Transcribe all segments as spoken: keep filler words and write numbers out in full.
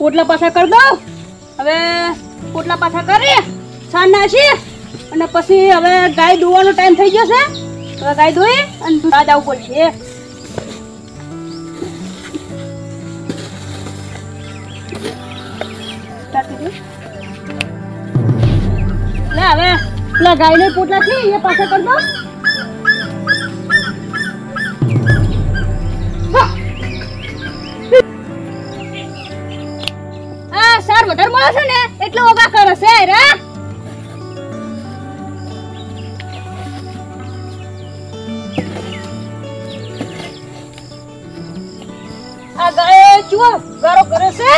પોટલા પાછા કરી દઉં. હવે પોટલા પાછા કરી છાણ નાખી અને પછી હવે ગાય દોવાનો ટાઈમ થઈ ગયો છે. હવે ગાય દોઈ અને દૂધ આવવું પડશે. લે હવે પેલા ગાયને પોટલા છે એ પાછા કરી દો. આ સાર વધારે મળે છે ને એટલે ઓગા કરે છે રે. આ ગાય જુઓ ગારો કરે છે.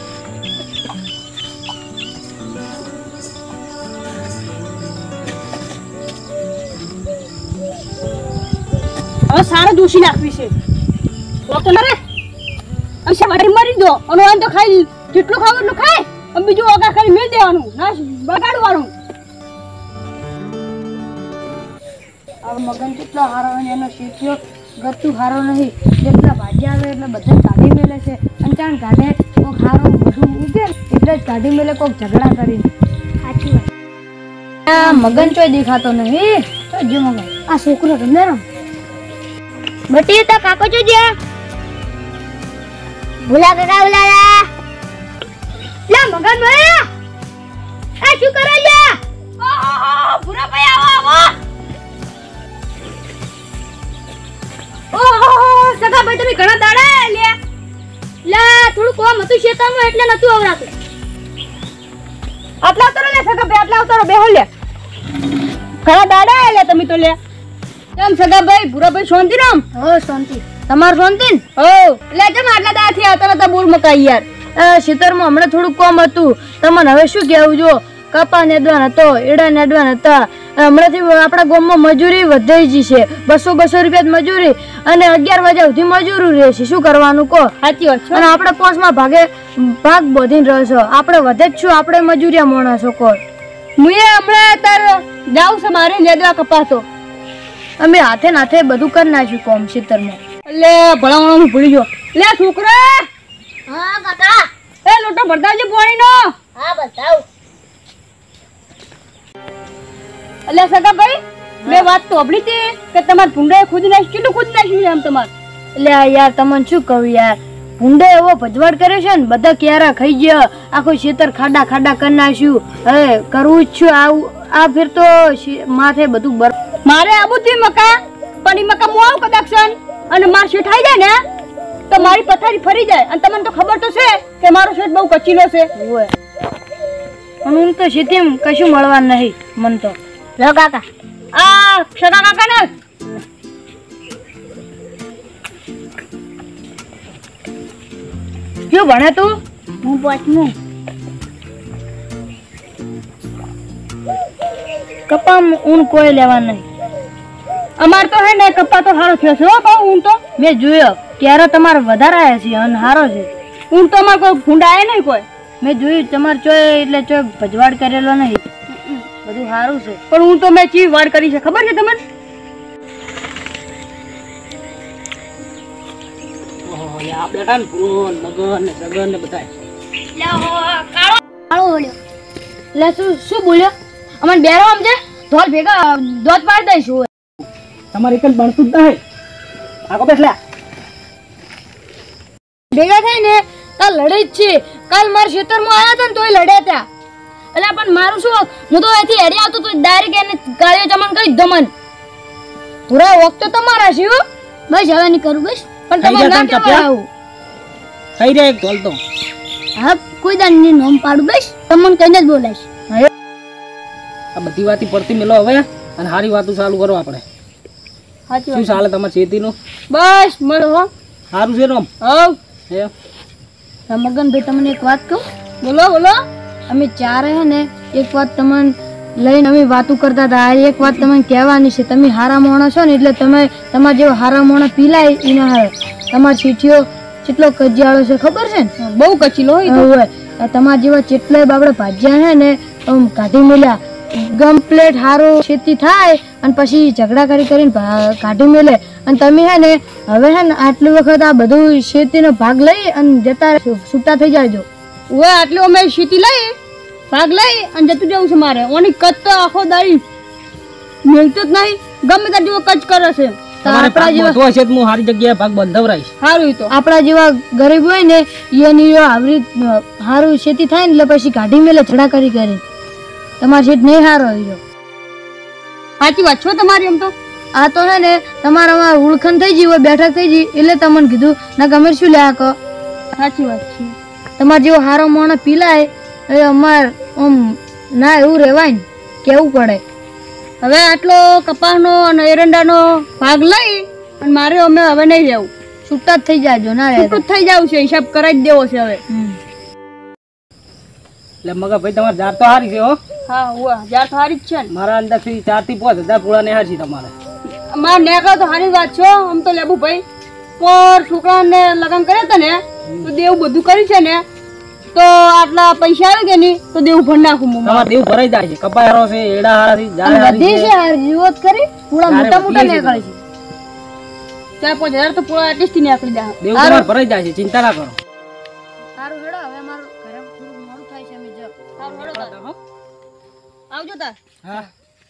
હવે સારા દૂષી નાખવી છે તો મારે અમસે વાડી મારી દો અને આમ તો ખાઈ જેટલું ખાવ એટલું ખાય અને બીજું ઓગા કરી મેળ દેવાનું ના બગાડવાનું. આ મગન કેટલો હારો અને એનો શીખ્યો ગતું હારો નહીં. જેટલા ભાજ્યા આવે એટલે બધા કાઢી મેલે છે અને ચાણ કાઢે કોઈક હારો બધું ઉગે એટલે જ કાઢી મેલે કોઈક ઝઘડા કરી. સાચી વાત. આ મગન ચોય દેખાતો નહીં. જો મગન આ છોકરો રમે રમ બટી તો કાકો જો જ્યા ભૂલા કાકા ઉલાલા લે મગન ભાઈ આ શું કરે લે? ઓહો ભૂરા ભાઈ આવો આવો. ઓહો સગા ભાઈ તમે ઘણા દાડા લે લે થોડું કોમ હતું શેતામાં એટલે નતું આવરાતું. આટલા ઉતરો લે સગા ભાઈ આટલા ઉતરો બેહો લે. ઘણા દાડા લે તમે તો લે. કેમ સગા ભાઈ ભૂરા ભાઈ શાંતિ રામ? હો શાંતિ. તમાર શાંતિ ને? હો લે જમ આટલા દાડા થી આવતા નતા બોર મકાઈ યાર. ખેતરમાં હમણાં થોડું કોમ હતું તમને હવે શું કહેવું. જો કપા નેદવાન હતો એડા નેદવાન હતા. હમણાંથી આપણા ગામમાં મજૂરી વધી ગઈ છે. બસો બસો રૂપિયા મજૂરી અને અગિયાર વાગ્યા સુધી મજૂરી રહેશે. શું કરવાનું કહો? સાચી વાત છે. અને આપણે પોસમાં ભાગે ભાગ બોધીને રહેશો. આપણે વધે જ છું આપણે મજૂરિયા માણસો કહો. હું હમણાં તાર જાઉં છે મારે નેદવા કપાતો. અમે હાથે નાથે બધું કરી નાખ્યું કોમ ખેતરમાં. એટલે ભણાવવાનું ભૂલી ગયો. લે છોકરા. હા કાકા. એ લોટો ભરતાવજે પાણીનો. હા બતાવ. એટલે સગા ભાઈ મેં વાત તો સાંભળી હતી કે તમારે ભૂંડાએ ખુદ નાખ્યું. કેટલું ખુદ નાખ્યું આમ તમારે? એટલે યાર તમને શું કહું યાર ભૂંડે એવો ભજવાડ કર્યો છે ને બધા ક્યારા ખાઈ ગયા. આખું ખેતર ખાડા ખાડા કરી નાખ્યું. હવે કરવું જ છું આવું. આ ફેર તો માથે બધું બર મારે આવું તી મકા પણ ઈ મકા હું આવું કદાચ અને માર શેઠ આવી જાય ને તો મારી પથારી ફરી જાય. અને તમને તો ખબર તો છે કે મારો શેઠ બહુ કચીલો છે. ઓય પણ હું તો શેઠેમ કશું મળવા નહીં મન તો. લો કાકા આ સગા કાકા ને ક્યો ભણે તું? હું પાંચમું. કપા ઊન કોઈ લેવા નહીં. અમાર તો હે ને કપા તો સારો થયો છે હો બહુ ઊન તો મેં જોયો. ક્યારે તમારે વધારે આવ્યા છે અને સારો છે ઊન તો અમારે કોઈ ભૂંડાય નહીં કોઈ. મેં જોયું તમારે ચોય એટલે ચોય ભજવાડ કરેલો નહીં. બધું સારું છે પણ હું તો મેં ચી વાડ કરી છે ખબર છે તમને? આપણે કાન પૂરો મગન ને સગન ને બધા કાળો બોલ્યો. લે શું શું બોલ્યો? અમને બેરો સમજે ધોલ ભેગા દોત પાડ દઈશું. તમારે એકલ બણતું જ નહીં. આગો બેસ લે. ભેગા થઈ ને કાલ લડે જ છે. કાલ મારા ખેતરમાં આવ્યા હતા ને તોય લડ્યા હતા. એટલે પણ મારું શું હું તો અહીંથી હેડી આવતો તો ડાયરેક્ટ એને ગાળીઓ જમણ કરી દમન. પૂરા વખત તમારા છે બસ હવે નહીં કરું બસ. પણ તમારે ના કહેવાય આવું. થઈ રે એક ધોલ તો. હા કોઈ દાની નોમ પાડું બસ તમને કઈને જ બોલાઈશ. આ બધી વાતી પડતી મેલો હવે અને સારી વાતો ચાલુ કરો આપણે. સાચી વાત. શું ચાલે તમાર ખેતીનું? બસ મળો હો. સારું છે રોમ? હવ. હે મગનભાઈ તમને એક વાત કહું? બોલો બોલો. અમે ચાર હે ને એક વાત તમને લઈને અમે વાતો કરતા હતા. આ એક વાત તમને કહેવાની છે. તમે હારા માણસ છો ને એટલે તમે તમારા જેવો હારા માણસ પીલાય એ ના આવે. તમારા ચીઠીઓ કેટલો કજિયાળો છે ખબર છે ને? બહુ કચીલો હોય. તમારા જેવા કેટલાય બાબડા ભાજ્યા હે ને કાઢી મેલ્યા. કમ્પ્લેટ હારું ખેતી થાય અને પછી ઝઘડા કરી કરીને કાઢી મેલે. અને તમે હે ને હવે હે ને આટલી વખત આ બધું ખેતીનો ભાગ લઈ અને જતા છૂટા થઈ જાજો. ઓએ આટલો અમે સીટી લઈ ભાગ લઈ અને જતું જવું છે મારે ઓની કચ તો આખો દાડી મેલતો જ નહીં ગમે ત્યાં જેવો કચ કરે છે આપણા જેવા તો છે હું હારી જગ્યાએ ભાગ બંધવરાઈશ સારું તો આપણા જેવા ગરીબ હોય ને એની આવી સારું ખેતી થાય ને એટલે પછી કાઢી મેલે છડા કરી કરે તમારી શેઠ નહીં સારો આવ્યો સાચી વાત છો તમારી એમ તો આ તો હે ને તમારા ઉળખણ થઈ ગઈ હોય બેઠક થઈ ગઈ એટલે તમને કીધું ના ગમે શું લ્યા કહો સાચી વાત છે તમારે જેવો હારો મોણો પીલાય એ અમાર આમ ના એવું રહેવાય ને કેવું પડે હવે આટલો કપાસનો અને એરંડાનો ભાગ લઈ અને મારે અમે હવે નહીં રહેવું છૂટા જ થઈ જાજો ના છૂટું થઈ જાવ છે હિસાબ કરાવી જ દેવો છે હવે એટલે મગા ભાઈ તમારે જાર તો હારી છે હો હા હુઆ જાર તો હારી જ છે ને મારા અંદરથી ચાર થી પાંચ હજાર પૂળા ને હારી તમારે માર નેકા તો હારી વાત છો આમ તો લેબુ ભાઈ પર છોકરાને લગન કર્યા હતા ને તો દેવું બધું કર્યું છે ને તો આટલા પૈસા આવે કે નહીં તો દેવું ભર નાખું હું તમારે દેવું ભરાઈ જાય છે કપાયરો છે એડા હારાથી જાર હારી છે જીવત કરી પૂળા મોટા મોટા નીકળે છે ચાર પાંચ હજાર તો પૂળા એટલી થી નીકળી જાય દેવું તમારે ભરાઈ જાય છે ચિંતા ના કરો સારું હેડો હવે મારું ઘરે થોડું મોડું થાય છે અમે જો સારું હેડો તાર હો આવજો તાર હા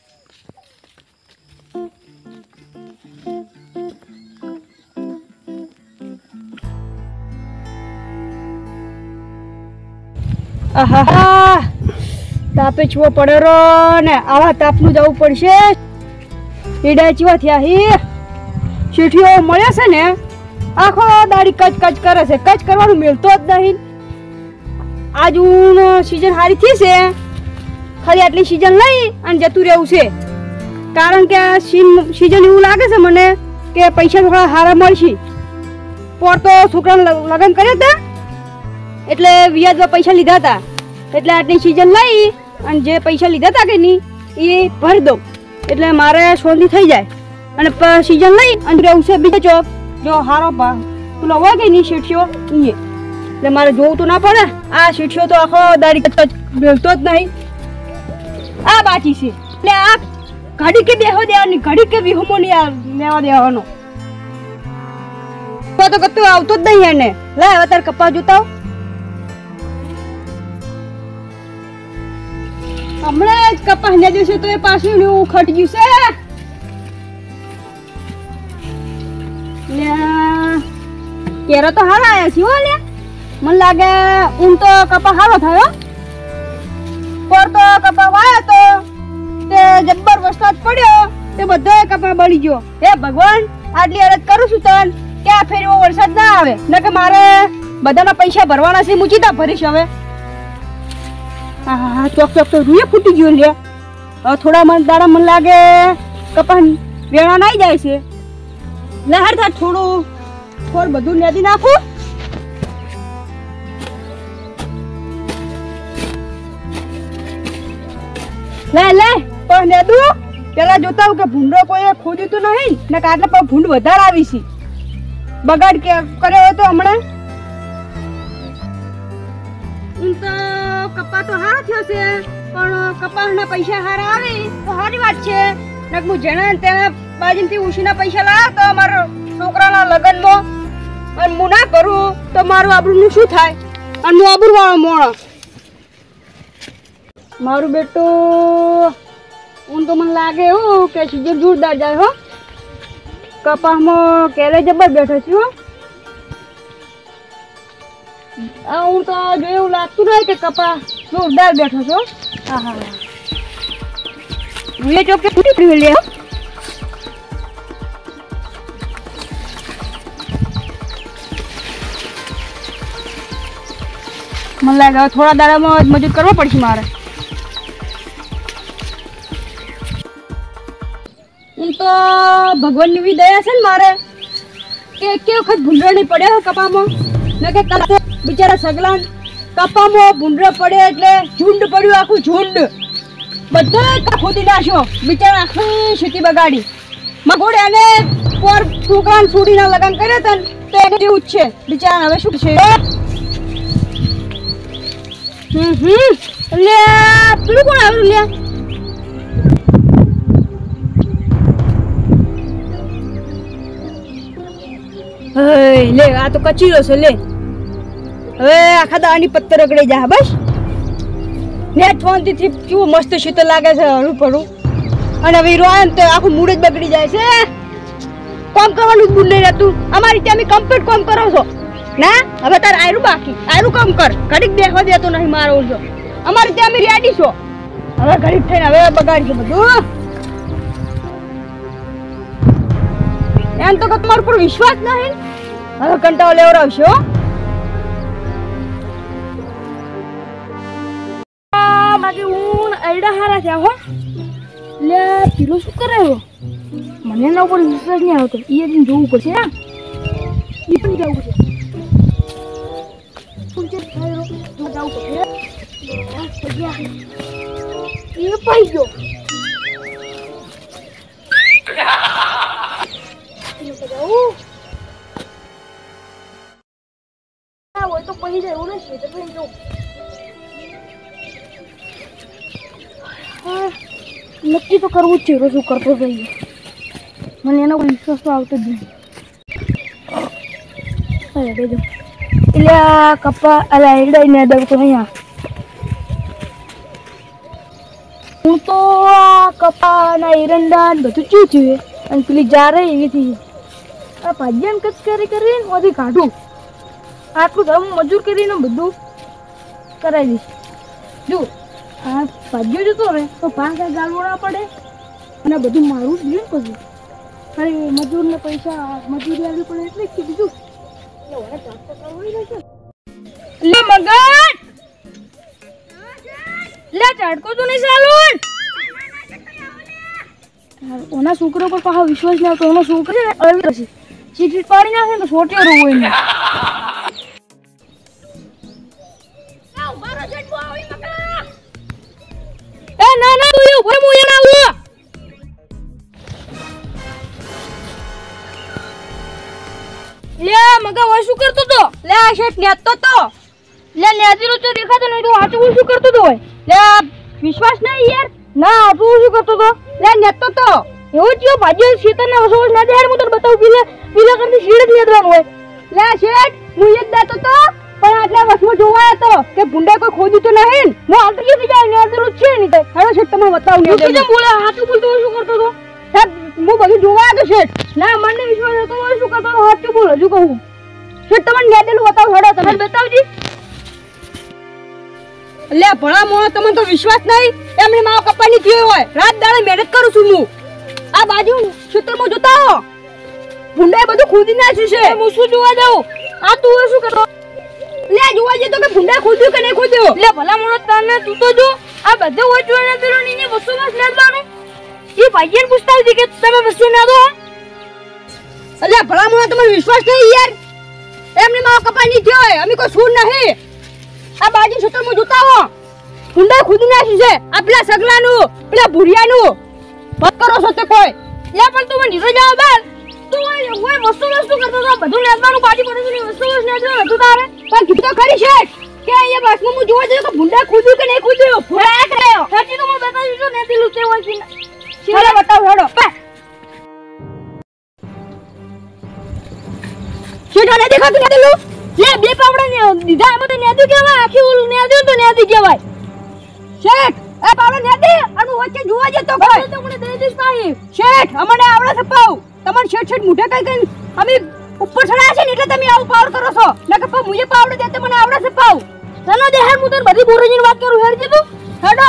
આહા તાપે છુઓ પડેરો ને આવા તાપનું જવું પડશે ઈડા ચીવા થયા હી શીઠીઓ મળ્યા છે ને આખો દાડી કચ કચ કરે છે કચ કરવાનું મેળતો જ નહીં આજ હું સીઝન હારી થઈ છે ખાલી આટલી સીઝન લઈ અને જતું રહેવું છે કારણ કે સીઝન એવું લાગે છે મને કે પૈસા થોડા હારા મળશે પર તો છોકરાને લગ્ન કર્યા હતા એટલે વ્યાજમાં પૈસા લીધા હતા એટલે આટલી સીઝન લઈ અને જે પૈસા લીધા હતા કે નહીં એ ભરી દઉં એટલે મારે શાંતિ થઈ જાય અને સીઝન લઈ અને રહેવું છે બીજો ચોક જો હારો પેલો હોય કે નહીં શીઠીઓ એ એટલે મારે જોવું તો ના પડે આ શીઠીઓ તો આખો દાડી બેલતો જ નહીં આ બાકી છે એટલે આ ઘડી કે બેહો દેવાની ઘડી કે વિહુમો નહીં લેવા દેવાનો તો કતું આવતો જ નહીં એને લે હવે તાર કપા જોતા હમણાં જ કપાસ ને જશે તો એ પાછું એવું ખટી ગયું છે કેરો તો હારા આયા છે હો લે મને લાગે ઊન તો કપા હારો થયો પર તો કપા વાયો તો તે જબ્બર વરસાદ પડ્યો તે બધો કપા બળી ગયો હે ભગવાન આટલી અરજ કરું છું તન કે આ ફેર એવો વરસાદ ના આવે ન કે મારે બધાના પૈસા ભરવાના છે મુચીતા ભરીશ હવે હા ચોક ચોક તો રૂએ ફૂટી ગયો લે હવે થોડા મન દાડા મને લાગે કપાસ વેણા નાઈ જાય છે લહેર થા થોડું થોડ બધું નેદી નાખું લે લે પણ નેદું પેલા જોતા હું કે ભૂંડો કોઈ ખોદ્યું તો નહીં ને કાટલા પર ભૂંડ વધારે આવી છે બગાડ કે કર્યો હોય તો હમણાં ઊન તો કપા તો હારા થયો છે પણ કપાસના પૈસા હારા આવે તો સારી વાત છે ને હું જેના તેના બાજુથી ઉછીના પૈસા લાવ્યો તો મારા છોકરાના લગ્નમાં અને હું ના કરું તો મારું આબરૂનું શું થાય અને હું આબરૂ વાળો મોણો મારું બેટું ઊન તો મને લાગે એવું કે સીઝન જોરદાર જાય હો કપાસમાં કેરે જબર બેઠો છું હો આ હું તો જો એવું લાગતું નહીં કે કપા જોરદાર બેઠો છો હા હા હું એ ચોકે ફૂટી પડી લે મને લાગે થોડા દાડામાં મજૂર કરવો પડશે મારે હું તો ભગવાનની બી દયા છે ને મારે કે કે વખત ભૂંડરો નહીં પડ્યો કપામાં ને કે બિચારા સગલા કપામાં ભૂંડરો પડે એટલે ઝુંડ પડ્યું આખું ઝુંડ બધા ખોદી નાખ્યો બિચારા આખી ખેતી બગાડી મગોડે અને પર છોકરાને છોડીને લગન કર્યા હતા તો એને જેવું જ છે બિચારા હવે શું છે હમ હમ લે પેલું કોણ આવ્યું લે લે આ તો કચીરો છે લે હવે આખા દાવાની પત્તર રગડી જા બસ ને છોંતી થી કેવું મસ્ત શીતળ લાગે છે હરું પડું અને હવે રોય તો આખું મૂડ જ બગડી જાય છે કામ કરવાનું જ ભૂલી રહેતું અમારી ત્યાં કમ્પ્લીટ કામ કરો છો ના હવે તાર આયરું બાકી આયરું કામ કર ઘડીક બેસવા દેતો નહીં મારો છો અમારી ત્યાં અમે રેડી છો હવે ઘડીક થઈને હવે બગાડશે બધું એમ તો તમારા પર વિશ્વાસ નહીં હવે કંટાળો લેવડાવશે હો માગે ઊન આઈડા હારા થયા હો લે પીલો શું કરે હો મને એના ઉપર વિશ્વાસ નહીં આવતો એ દિન જોવું પડશે ને એ પણ જવું પડશે પૂછે થાયરો તો જવું પડશે એ પાઈ ગયો હોય તો પહી જાય એવું નથી તો પહી જવું નક્કી તો કરવું જ છે શું કરતો જઈએ મને એનો વિશ્વાસ તો આવતો જ નહીં એટલે આ કપા અલા એડા ને દવ તો નહીં હું તો આ કપા ના એરંડા બધું ચૂ ચૂએ અને પેલી જારે એવી થઈ આ ભાજ્યાને કચ કરી કરીને ઓથી કાઢું આટલું ધર્મ મજૂર કરીને બધું કરાવી દઈશ જો આ ભાજ્યો જતો રહે તો પાંચ ગાળવો ના પડે અને બધું મારું જ જોઈએ પછી અરે મજૂરને પૈસા મજૂરી આપવી પડે એટલે જ કીધું લે મગન લે ઝાડકો તો નહીં ચાલું ઓના છોકરો પર પાછો વિશ્વાસ નહીં આવતો ઓનો છોકરો છે ને અળવી રહેશે ચીટ પાડી નાખે ને તો સોટિયો રોવો એને એ ના ના તું ઉપર હું એને આવું લે મગા વા શું કરતો તો લે આ શેઠ નેતો તો લે નેતીરો તો દેખાતો નહીં તો આટલું શું કરતો તો હોય લે વિશ્વાસ નહીં યાર ના આટલું શું કરતો તો લે નેતો તો એવું જ ભાજ્યો શેતરના વસવાસ ના દે યાર હું તને બતાવું પીલે પીલા કરતી શીડ જ નેદવાનું હોય લે શેઠ હું જ દેતો તો પણ આટલા વસમાં જોવાય તો કે ભૂંડા કોઈ ખોદ્યું તો નહીં હું આટલું જ જાય નેતરો છે નહીં તો હેડો શેઠ તમને બતાવું ને કેમ બોલે આટલું બોલતો શું કરતો તો સાહેબ હું બધું જોવાય તો શેઠ ના મને વિશ્વાસ હતો હું શું કરતો સાચું બોલ હજુ કહું શેઠ તમને નેદેલું બતાવ હેડો તમે બતાવજી લે ભણા મોણો તમને તો વિશ્વાસ નહીં એમની માવ કપાની થયો હોય રાત દાડે મહેનત કરું છું હું આ બાજુ ક્ષેત્રમાં જોતા હો ભૂંડાએ બધું ખોદી નાખ્યું છે હું શું જોવા જાઉં આ તું શું કરતો લે જોવા જઈએ તો કે ભૂંડાએ ખોદ્યું કે નહીં ખોદ્યું લે ભલા મોણો તને તું તો જો આ બધે ઓચવા ને પેલો નીને વસ્તુ બસ નેદવાનું એ ભાઈયાને પૂછતા હતી કે તમે વસ્તુ નેદો અલે ભલા મોણો તમને વિશ્વાસ નહીં યાર એમની માવ કપાની થયો હોય અમે કોઈ સૂર નહીં આ બાજુ ક્ષેત્રમાં જોતા હો ભૂંડાએ ખોદી નાખ્યું છે આ પેલા સગલાનું પેલા ભૂરિયાનું મત કરો છો તે કોઈ લે પણ તું મને નીરો જાવ બાર તું ઓય વસ્તુ વસ્તુ કરતો તો બધું નેદવાનું બાજી પડે છે વસ્તુ વસ્તુ નેદવાનું હતું તારે પણ કીધું તો ખરી છે કે અહીંયા બસમાં હું જોવા જઈએ કે ભૂંડા ખોદ્યું કે નહીં ખોદ્યું ભૂંડા કર્યો સાચી તો મને બતાવી જો નેદી લૂતે હોય છે ચલો બતાવ હેડો શેઠ ને દેખાતું નેદેલું લે બે પાવડા ને દીધા એમાં તો નેદી કહેવાય આખી ઓલ નેદી તો નેદી કહેવાય શેઠ એ પાવડા નેદી અને વચ્ચે જોવા જતો કોઈ તો મને દઈ દઈશ પાહી શેઠ અમને આવડે છે પાવ તમાર શેઠ શેઠ મુઠે કઈ કઈ અમે ઉપર ચડા છે ને એટલે તમે આવું પાવડ કરો છો નકર પા મુજે પાવડ દે તો મને આવડે છે પાવ ચલો દે હેડ હું તને બધી બોરજીની વાત કરું હેડ જીતું હેડો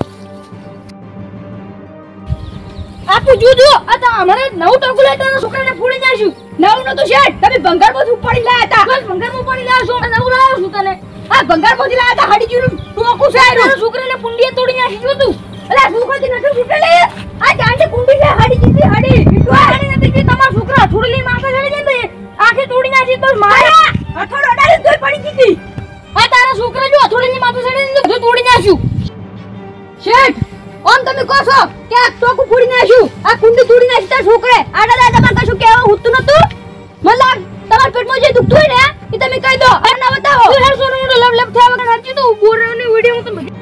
આ તું જો જો આ તો અમારે નવ ટકુલેટરના છોકરાને ફોડી નાખ્યું નવ નો તો શેઠ તમે ભંગાર માંથી ઉપાડી લાયા હતા બસ ભંગાર માં ઉપાડી લાયા છો નવ લાયો છું તને આ ભંગાર માંથી લાયા હતા હાડી જીરું ટોકું છે આ છોકરાને પુંડીએ તોડી નાખ્યું તું અલા છોકરાથી નઠું છૂટે લે આ ચાંદે કુંડી છે હાડી જીતી હાડી તું હાડી નથી કે તમાર છોકરા છોડી માથે ચડી જાય તો આખે તોડી નાખી તો મારા અથડો અડાડી તોય પડી જીતી આ તારા છોકરા જો અથોડીની માથે ચડી તો બધું તોડી નાખ્યું શેઠ ઓમ તમે કહો છો કે આ ટોકું ફોડી નાખ્યું આ કુંડી તોડી નાખી તારા છોકરે આડા દાદા માં કશું કેવું હોતું નતું મતલબ તમાર પેટમાં જે દુખતું હોય ને એ તમે કહી દો અને બતાવો તું હેડ સોનું લવ લવ થયા વગર હરજી તો બોરવાની વિડિયો માં તો